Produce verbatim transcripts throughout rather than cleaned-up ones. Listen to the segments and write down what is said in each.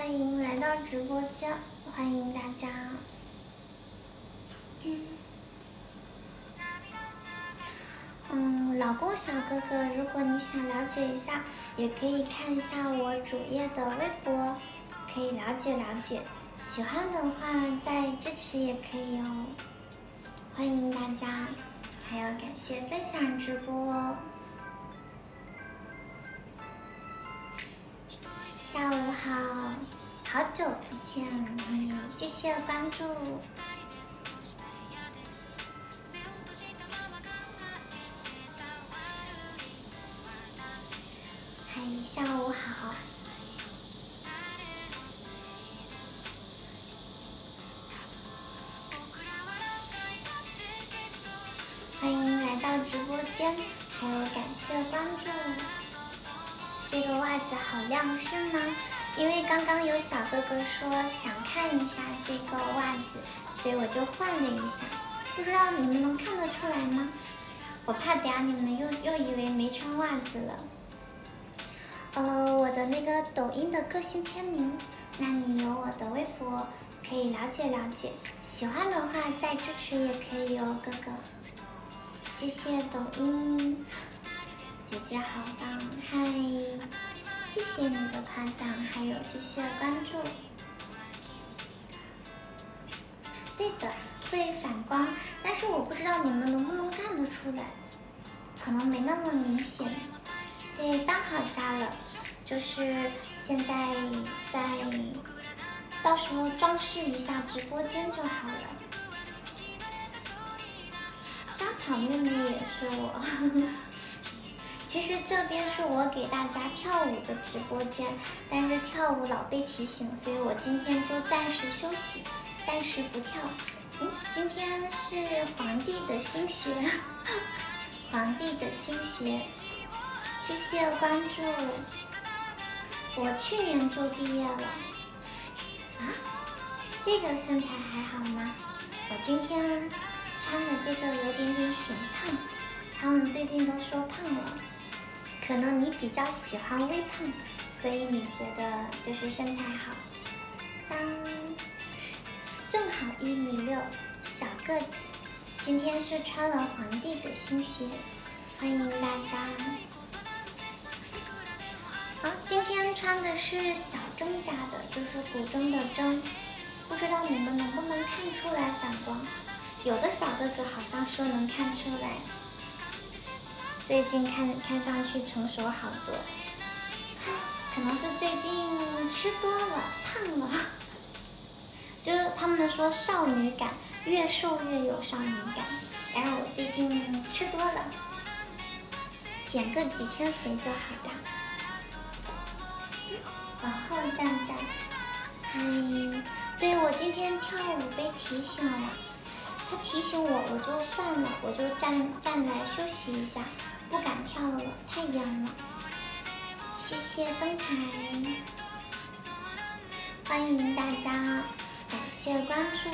欢迎来到直播间，欢迎大家。嗯，嗯，老公小哥哥，如果你想了解一下，也可以看一下我主页的微博，可以了解了解。喜欢的话再支持也可以哦。欢迎大家，还有感谢分享直播哦。下午好，好久不见，嗯，谢谢关注。嗨，下午好。欢迎来到直播间，还有感谢关注。这个袜子好亮是吗？因为刚刚有小哥哥说想看一下这个袜子，所以我就换了一下。不知道你们能看得出来吗？我怕等下你们又又以为没穿袜子了。呃，我的那个抖音的个性签名，那你有我的微博，可以了解了解。喜欢的话再支持也可以哦，哥哥。谢谢抖音。姐姐好棒，嗨！谢谢你的夸奖，还有谢谢关注。对的，会反光，但是我不知道你们能不能看得出来，可能没那么明显。对，刚好加了，就是现在在，到时候装饰一下直播间就好了。香草妹妹也是我。其实这边是我给大家跳舞的直播间，但是跳舞老被提醒，所以我今天就暂时休息，暂时不跳。嗯，今天是皇帝的新鞋，皇帝的新鞋，谢谢关注。我去年就毕业了。啊？这个身材还好吗？我今天穿的这个有点点显胖，他们最近都说胖了。可能你比较喜欢微胖，所以你觉得就是身材好。当正好一米六，小个子。今天是穿了皇帝的新鞋，欢迎大家。啊，今天穿的是小钟家的，就是古筝的筝，不知道你们能不能看出来反光？有的小哥哥好像说能看出来。最近看看上去成熟好多，可能是最近吃多了胖了，就是他们说少女感，越瘦越有少女感，然后我最近吃多了，减个几天肥就好了。往后站站，嗨，对，我今天跳舞被提醒了，他提醒我我就算了，我就站站来休息一下。不敢跳了，太痒了。谢谢灯牌，欢迎大家，感谢关注，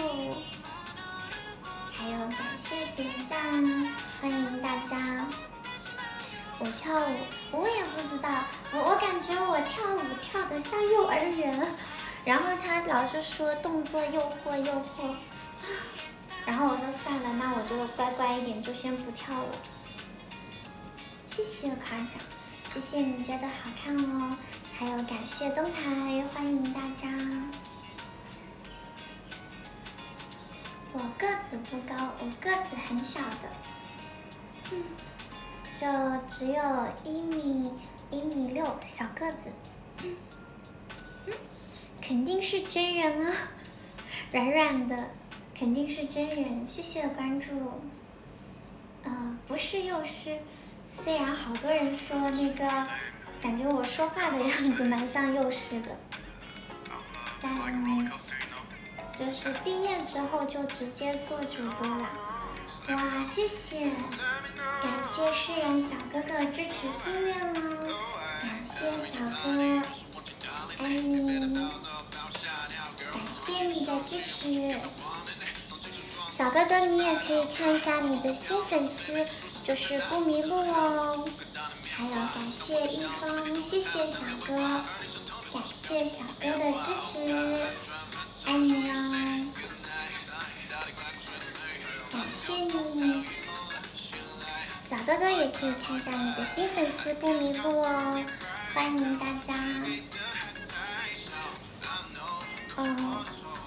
还有感谢点赞，欢迎大家。我跳舞，我也不知道，我我感觉我跳舞跳得像幼儿园，然后他老是说动作诱惑诱惑，然后我说算了，那我就乖乖一点，就先不跳了。谢谢夸奖，谢谢你觉得好看哦，还有感谢灯牌，欢迎大家。我个子不高，我个子很小的，嗯，就只有一米一米六，小个子，嗯，嗯，肯定是真人啊，软软的，肯定是真人。谢谢关注，呃，不是幼师。虽然好多人说那个，感觉我说话的样子蛮像幼师的，但就是毕业之后就直接做主播了。哇，谢谢，感谢诗人小哥哥支持心愿哦，感谢小哥，爱你，感谢你的支持。小哥哥，你也可以看一下你的新粉丝。就是不迷路哦，还有感谢一方，谢谢小哥，感谢小哥的支持，爱你哦，感谢你。小哥哥也可以看一下你的新粉丝不迷路哦，欢迎大家。哦，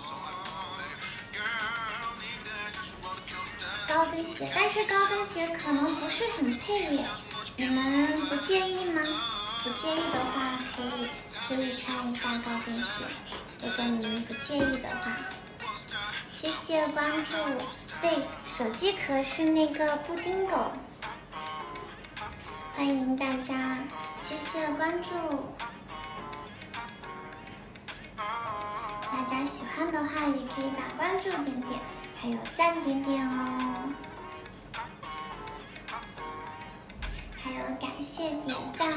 高跟鞋，但是高跟鞋可能不是很配耶，你们不介意吗？不介意的话，可以可以穿一下高跟鞋，如果你们不介意的话。谢谢关注，对，手机壳是那个布丁狗。欢迎大家，谢谢关注。大家喜欢的话，也可以把关注点点，还有赞点点哦。还有感谢点赞。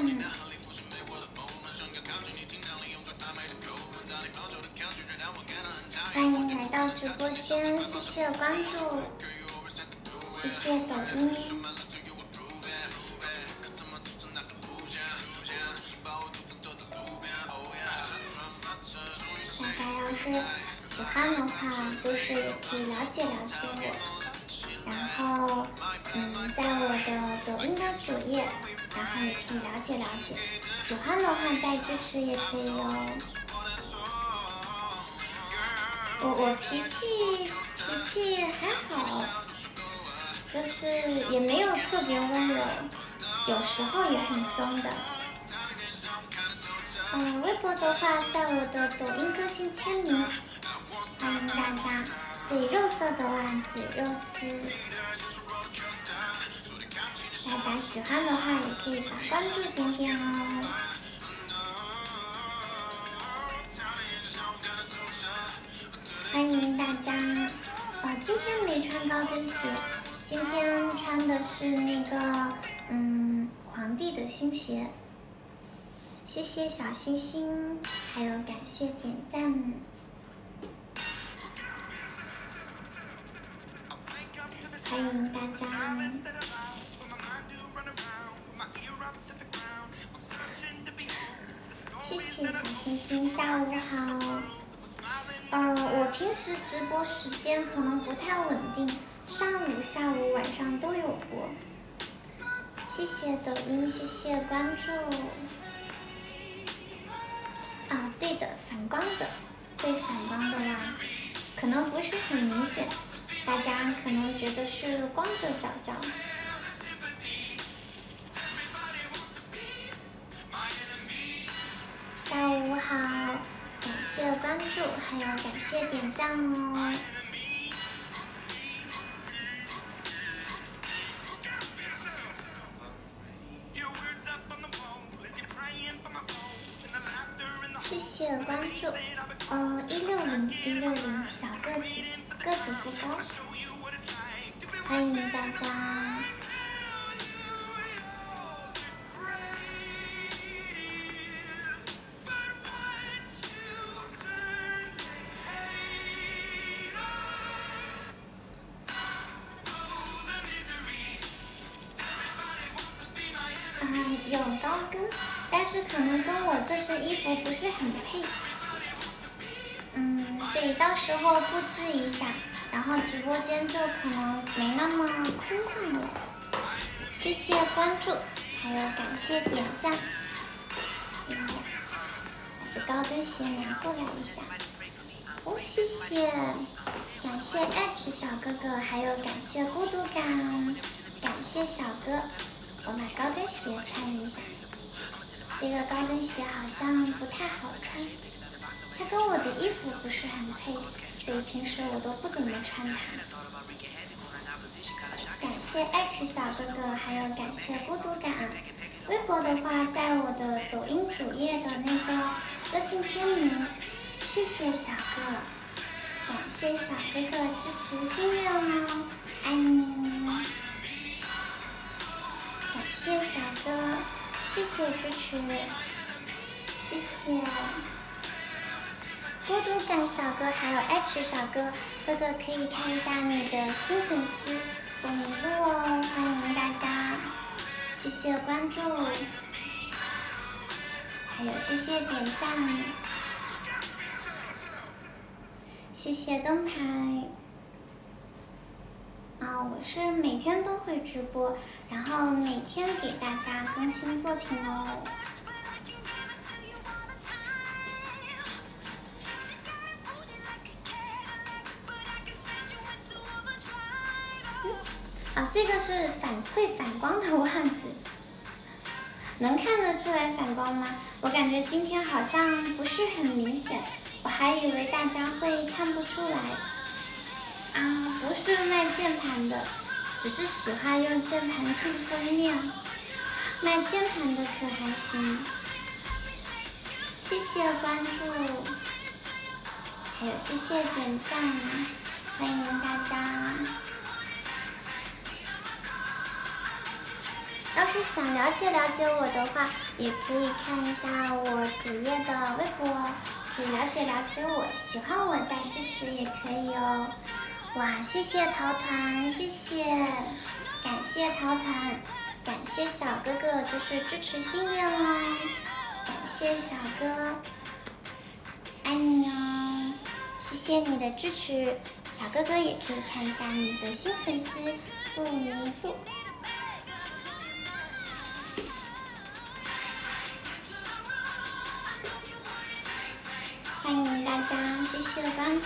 欢迎来到直播间，谢谢关注，谢谢抖音。大家要是喜欢的话，就是也可以了解了解我，然后嗯，在我的抖音的主页，然后也可以了解了解。喜欢的话再支持也可以哦。我我脾气脾气还好，就是也没有特别温柔，有时候也很凶的。嗯，微博的话，在我的抖音个性签名，欢迎大家。对，肉色的袜子，肉丝。大家喜欢的话，也可以把关注点点哦。欢迎大家。呃，今天没穿高跟鞋，今天穿的是那个嗯皇帝的新鞋。谢谢小星星，还有感谢点赞。欢迎大家。谢谢小星星，下午好。呃，我平时直播时间可能不太稳定，上午、下午、晚上都有播。谢谢抖音，谢谢关注。啊，对的，反光的，对反光的袜子，可能不是很明显，大家可能觉得是光着脚脚。下午好，感谢关注，还有感谢点赞哦。谢谢关注，呃，一六零一六零小个子，个子不高，欢迎大家。嗯，有高跟，但是可能跟我这身衣服不是很配。嗯，对，到时候布置一下，然后直播间就可能没那么空旷了。谢谢关注，还有感谢点赞。哎呀，把这高跟鞋拿过来一下。哦，谢谢，感谢 H 小哥哥，还有感谢孤独感，感谢小哥。我把高跟鞋穿一下，这个高跟鞋好像不太好穿，它跟我的衣服不是很配，所以平时我都不怎么穿它。感谢爱吃小哥哥，还有感谢孤独感。微博的话，在我的抖音主页的那个个性签名，谢谢小哥，感谢小哥哥支持心愿哦，爱你。感谢小哥，谢谢支持，谢谢孤独感小哥，还有 H 小哥，哥哥可以看一下你的新粉丝不迷路哦，欢迎大家，谢谢关注，还有谢谢点赞。 谢谢灯牌。啊，我是每天都会直播，然后每天给大家更新作品哦。啊，这个是反会反光的袜子，能看得出来反光吗？我感觉今天好像不是很明显，我还以为大家会看不出来。啊，不是卖键盘的，只是喜欢用键盘做封面。卖键盘的可还行。谢谢关注，还有谢谢点赞，欢迎大家。要是想了解了解我的话，也可以看一下我主页的微博，可以了解了解我。喜欢我再支持也可以哦。哇，谢谢桃团，谢谢，感谢桃团，感谢小哥哥，就是支持心愿哦。感谢小哥，爱你哦，谢谢你的支持。小哥哥也可以看一下你的新粉丝不迷路。欢迎大家，谢谢关注。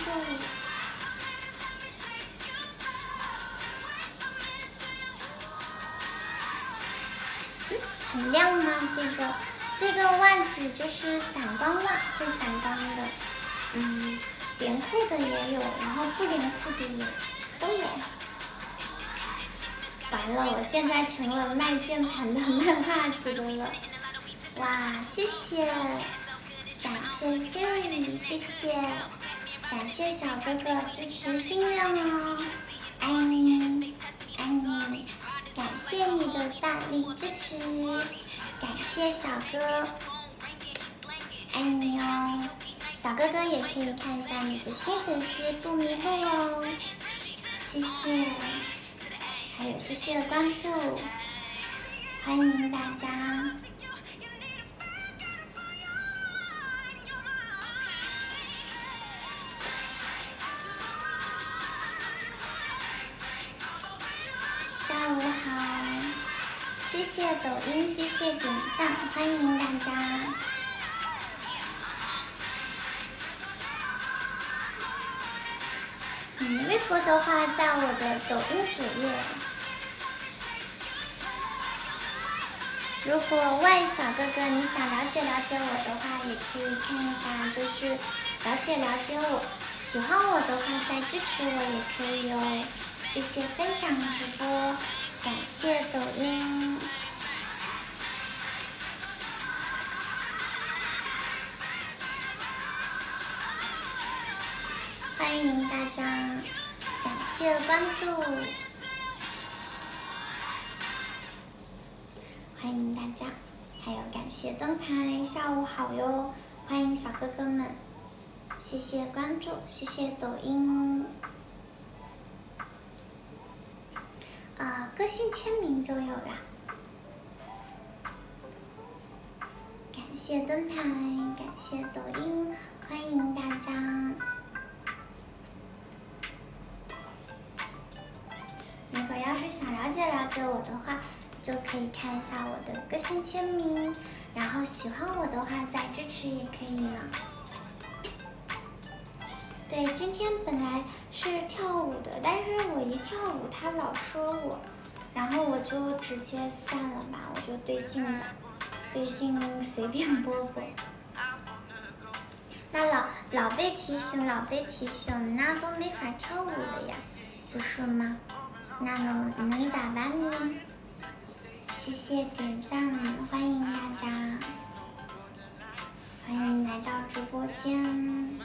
嗯，很亮吗？这个这个袜子就是反光袜，会反光的。嗯，连裤的也有，然后不连裤的也都有。完了，我现在成了卖键盘的、卖袜子的了。哇，谢谢。感谢 Siri， 谢谢，感谢小哥哥支持心愿哦，爱你，爱你，感谢你的大力支持，感谢小哥，爱你哦，小哥哥也可以看一下你的新粉丝不迷路哦，谢谢，还有谢谢关注，欢迎大家。下午好，谢谢抖音，谢谢点赞，欢迎大家。嗯，微博的话，在我的抖音主页。如果外小哥哥你想了解了解我的话，也可以看一下，就是了解了解我。喜欢我的话，再支持我也可以哦。谢谢分享直播，感谢抖音，欢迎大家，感谢关注，欢迎大家，还有感谢灯牌，下午好哟，欢迎小哥哥们，谢谢关注，谢谢抖音。啊、呃，个性签名就有啦。感谢灯牌，感谢抖音，欢迎大家。如果要是想了解了解我的话，就可以看一下我的个性签名，然后喜欢我的话再支持也可以呢。对，今天本来是跳舞的，但是我一跳舞他老说我，然后我就直接算了吧，我就对镜吧，对镜随便播播。那老老被提醒，老被提醒，那都没法跳舞了呀，不是吗？那能能咋办呢？谢谢点赞，欢迎大家，欢迎来到直播间。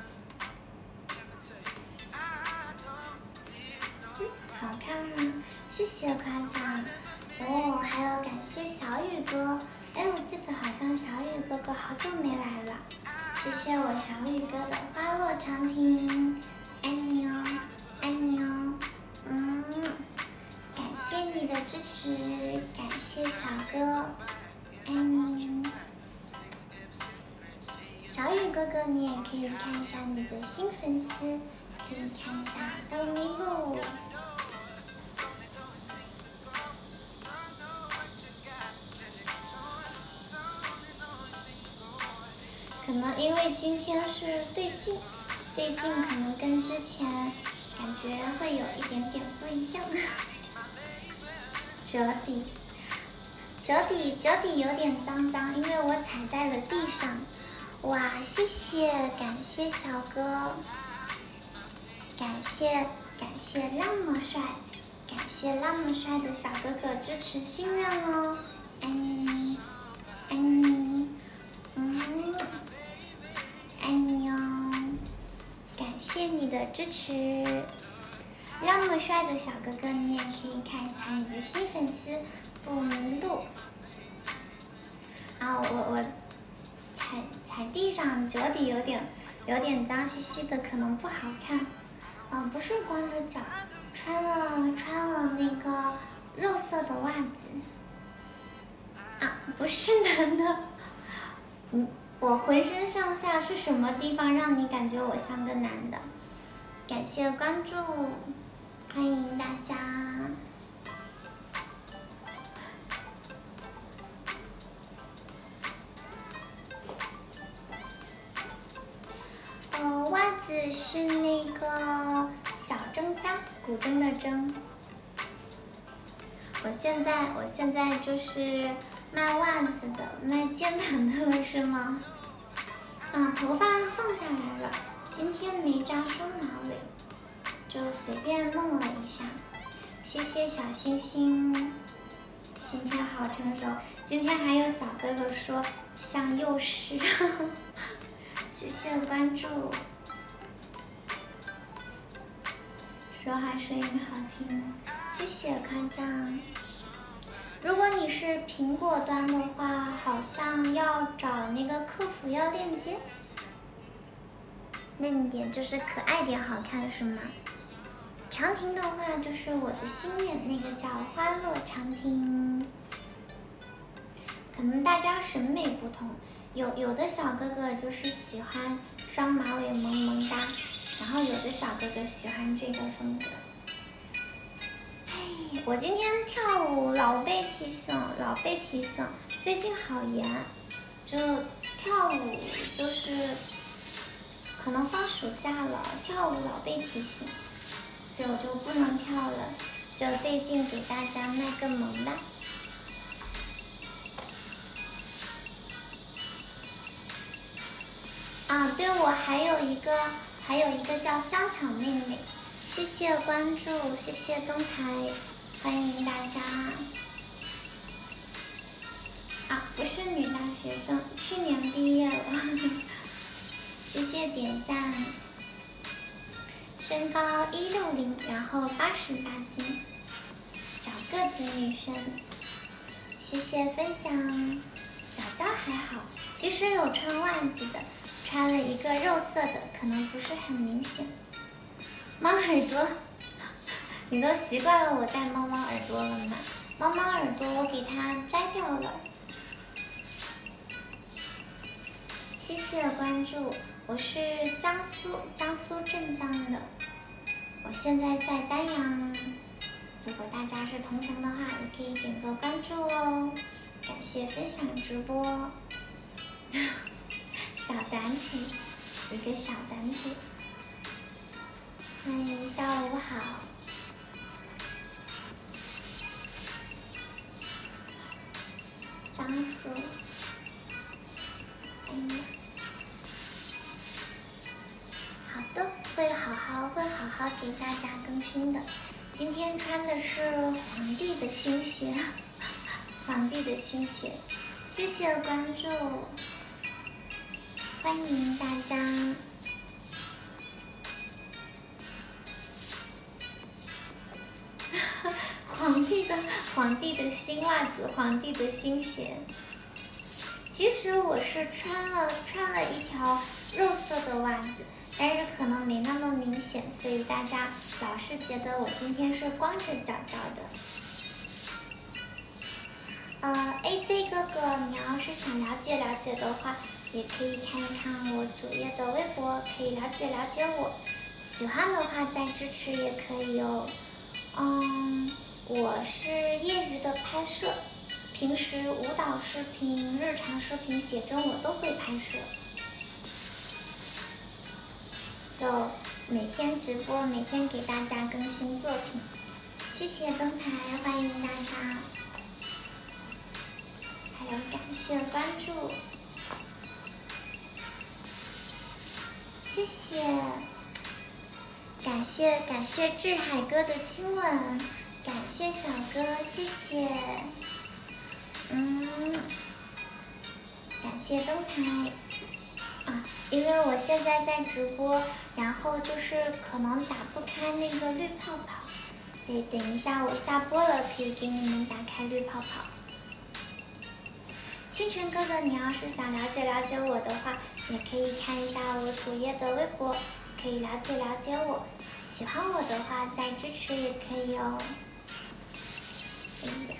好看吗？谢谢夸奖哦，还有感谢小雨哥，哎，我记得好像小雨哥哥好久没来了，谢谢我小雨哥的花落长亭，爱你哦，爱你哦，嗯，感谢你的支持，感谢小哥，爱你。小雨哥哥，你也可以看一下你的新粉丝，可以看一下不迷路。可能因为今天是对镜，对镜可能跟之前感觉会有一点点不一样。折底，折底，折底有点脏脏，因为我踩在了地上。哇，谢谢，感谢小哥，感谢感谢那么帅，感谢那么帅的小哥哥支持心愿哦，爱你，爱你，嗯。爱你哦，感谢你的支持。那么帅的小哥哥，你也可以看一下你的新粉丝不迷路。啊，我我踩踩地上脚底有点有点脏兮兮的，可能不好看。啊，不是光着脚，穿了穿了那个肉色的袜子。啊，不是男的，嗯。我浑身上下是什么地方让你感觉我像个男的？感谢关注，欢迎大家。呃，袜子是那个小蒸家，古筝的筝。我现在我现在就是卖袜子的，卖键盘的了是吗？啊，头发放下来了，今天没扎双马尾，就随便弄了一下。谢谢小星星，今天好成熟。今天还有小哥哥说像幼师，谢谢关注。说话声音好听，谢谢夸张。如果你是苹果端的话，好像要找那个客服要链接。嫩点就是可爱点好看是吗？长亭的话就是我的心愿，那个叫花落长亭。可能大家审美不同，有有的小哥哥就是喜欢双马尾萌萌哒，然后有的小哥哥喜欢这个风格。哎，我今天跳舞老被提醒，老被提醒，最近好严，就跳舞就是可能放暑假了，跳舞老被提醒，所以我就不能跳了，就最近给大家卖个萌吧。啊，对，我还有一个，还有一个叫香草妹妹，谢谢关注，谢谢东台，欢迎大家。啊，不是女大学生，去年毕业了。谢谢点赞。身高一六零，然后八十八斤，小个子女生。谢谢分享。脚脚还好，其实有穿袜子的。穿了一个肉色的，可能不是很明显。猫耳朵，你都习惯了我戴猫猫耳朵了吗？猫猫耳朵我给它摘掉了。谢谢关注，我是江苏江苏镇江的，我现在在丹阳。如果大家是同城的话，也可以点个关注哦。感谢分享直播。小短腿，一个小短腿，欢迎下午好。江苏，哎呀，好的，会好好会好好给大家更新的。今天穿的是皇帝的新鞋，皇帝的新鞋，谢谢关注。欢迎大家！皇帝的皇帝的新袜子，皇帝的新鞋。其实我是穿了穿了一条肉色的袜子，但是可能没那么明显，所以大家老是觉得我今天是光着脚脚的。呃 ，A Z 哥哥，你要是想了解了解的话。 也可以看一看我主页的微博，可以了解了解我。喜欢的话再支持也可以哦。嗯，我是业余的拍摄，平时舞蹈视频、日常视频、写真我都会拍摄。就每天直播，每天给大家更新作品。谢谢灯牌，欢迎大家，还有感谢关注，谢谢，感谢感谢志海哥的亲吻，感谢小哥，谢谢，嗯，感谢灯牌。啊，因为我现在在直播，然后就是可能打不开那个绿泡泡，得等一下我下播了可以给你们打开绿泡泡。清晨哥哥，你要是想了解了解我的话，也可以看一下我主页的微博，可以了解了解我。喜欢我的话再支持也可以哦。哎呀。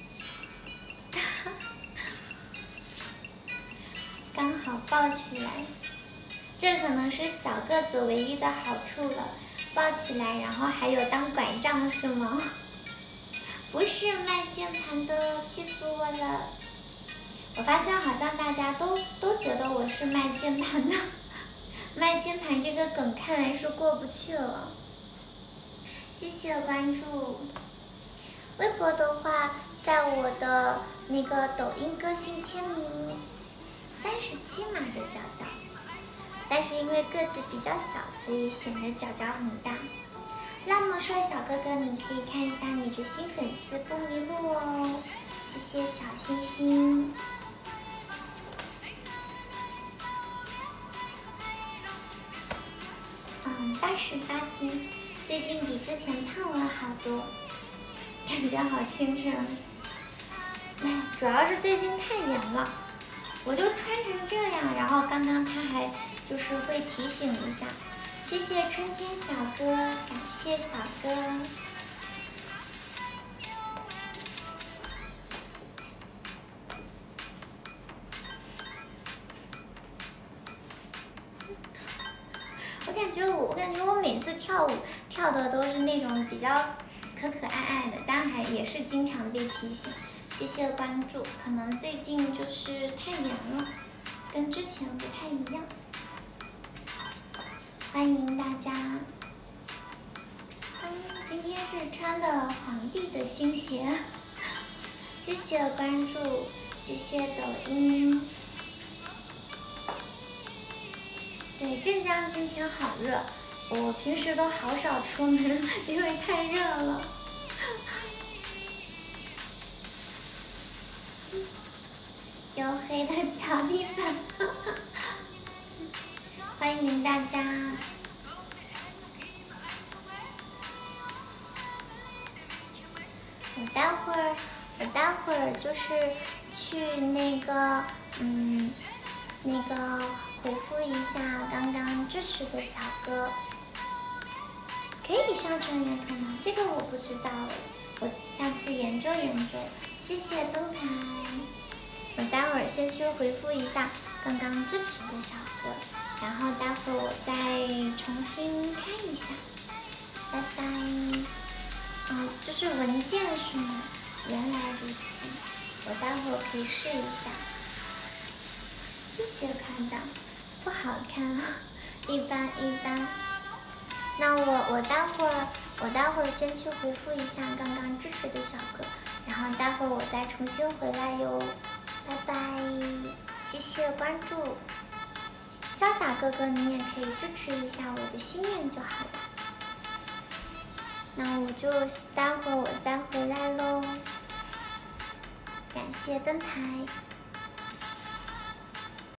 刚好抱起来，这可能是小个子唯一的好处了。抱起来，然后还有当拐杖是吗？不是卖键盘的，气死我了！我发现好像大家都都觉得我是卖键盘的，卖键盘这个梗看来是过不去了。谢谢关注。微博的话，在我的那个抖音歌星签名。三十七码的脚脚，但是因为个子比较小，所以显得脚脚很大。那么帅小哥哥，你可以看一下你的新粉丝不迷路哦，谢谢小星星。嗯，八十八斤，最近比之前胖了好多，感觉好清纯。哎，主要是最近太严了。我就穿成这样，然后刚刚他还就是会提醒一下，谢谢春天小哥，感谢小哥。我感觉我，我感觉我每次跳舞跳的都是那种比较可可爱爱的，但还也是经常被提醒。谢谢关注，可能最近就是太严了。跟之前不太一样，欢迎大家。嗯，今天是穿的皇帝的新鞋，谢谢关注，谢谢抖音。对，镇江今天好热，我平时都好少出门，因为太热了。黝黑的脚底板，欢迎大家。我待会儿，我待会儿就是去那个，嗯，那个回复一下刚刚支持的小哥。可以上传原图吗？这个我不知道哎，我下次研究研究。谢谢灯牌。我待会儿先去回复一下刚刚支持的小哥，然后待会儿我再重新开一下，拜拜。哦，这是文件是吗？原来如此，我待会儿可以试一下。谢谢夸奖，不好看，一般一般。那我我待会儿我待会儿先去回复一下刚刚支持的小哥，然后待会儿我再重新回来哟。拜拜，谢谢关注，潇洒哥哥，你也可以支持一下我的心愿就好了。那我就待会儿我再回来喽，感谢灯牌。